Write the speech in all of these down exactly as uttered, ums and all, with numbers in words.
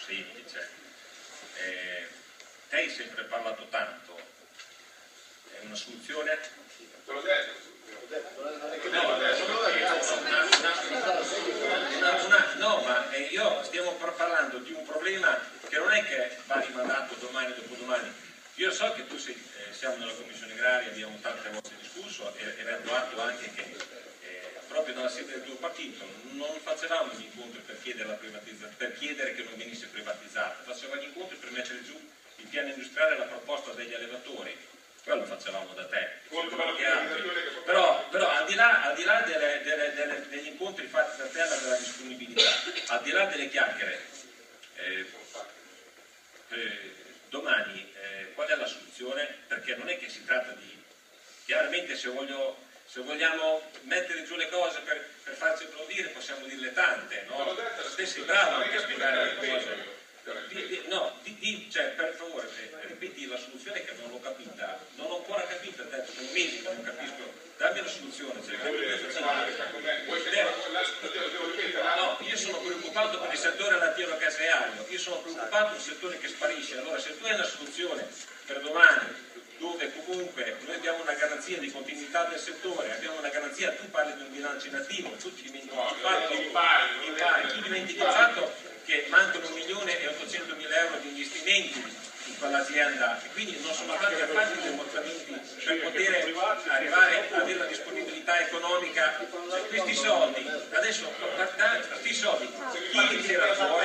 semplice. Eh, te hai sempre parlato tanto, è una soluzione? Te l'ho detto. No, ma eh, io stiamo parlando di un problema che non è che va rimandato domani o dopodomani. Io so che tu sei, eh, siamo nella Commissione Agraria, abbiamo tante volte discusso e avendo atto anche che eh, proprio nella sede del tuo partito non facevamo gli incontri per chiedere, la privatizzazione, per chiedere che non venisse privatizzata, facevamo gli incontri per mettere giù il piano industriale e la proposta degli allevatori. Quello facevamo da te. Però, però al di là, al di là delle, delle, delle, degli incontri fatti da te, della disponibilità, al di là delle chiacchiere, eh, eh, domani eh, qual è la soluzione? Perché non è che si tratta di... Chiaramente se, voglio, se vogliamo mettere giù le cose per, per farci applaudire possiamo dirle tante, no? Te sei bravo anche a spiegare le cose. Di, di, no, di, di, cioè, per favore, eh, ripeti la soluzione che non l'ho capita, non l'ho ancora capita, detto per mesi che non capisco, dammi la soluzione. Cioè, no, io sono preoccupato per il settore lattiero-caseario, io sono preoccupato per il settore che sparisce. Allora se tu hai una soluzione per domani, dove comunque noi abbiamo una garanzia di continuità del settore, abbiamo una garanzia, tu parli di un bilancio inattivo, tu ti dimentichi il fatto, tu dimentichi il fatto che mancano un milione e ottocentomila euro di investimenti in quell'azienda e quindi non sono stati fatti dei mostramenti per poter arrivare ad avere la disponibilità economica. Cioè, questi soldi, adesso guardate, questi soldi, chi li tira fuori?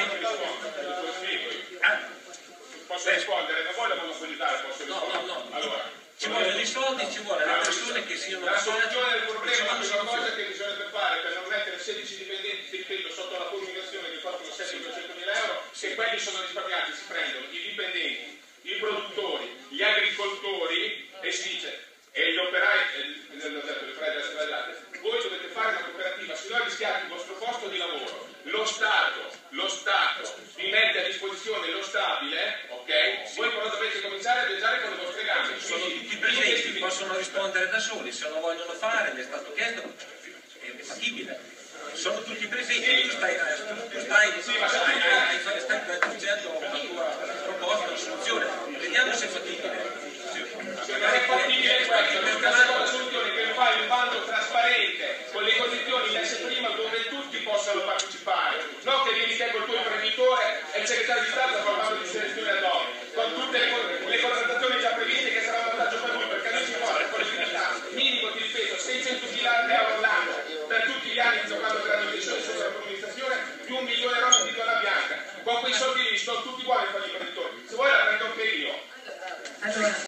Ah, posso rispondere? Non voglio monopolizzare, posso rispondere? No, no, no. Allora, ci vogliono i soldi, ci vogliono le persone che siano la soluzione del problema è una cosa che bisognerebbe fare per non mettere sedici dipendenti, ripeto, sotto la fulminazione di quattro settecentomila euro, se quelli sono risparmiati, si prendono i dipendenti, i produttori, gli agricoltori e si dice, e gli operai, le operai della strada, voi dovete fare una cooperativa, se no rischiate il vostro posto di lavoro, lo Stato, lo Stato vi mette a disposizione lo stabile, ok? Voi però dovete cominciare a viaggiare con le vostre gambe. Sono tutti presenti, possono rispondere da soli, se lo vogliono fare, mi è stato chiesto, è fattibile. Sono tutti presenti, tu stai, tu stai, sì, ma stai, stai, stai aggiungendo la tua proposta, una soluzione, vediamo se è fattibile. Se non è fattibile questo, perché la soluzione che fai un bando trasparente, con le condizioni messe prima dove tutti possano partecipare, non che vieni te col tuo imprenditore e il segretario di Stato fa un bando di selezione ad hoc, con tutte le, le contrattazioni già previste che sarà un vantaggio per lui, perché noi ci vuole con l'efficienza minimo, ti ripeto, seicentomila euro l'anno per tutti gli anni giocando per la nutrizione sopra la comunicazione, più un milione euro di titola bianca. Con quei soldi lì sono tutti uguali per gli imprenditori. Se vuoi la prendo anche io. Allora.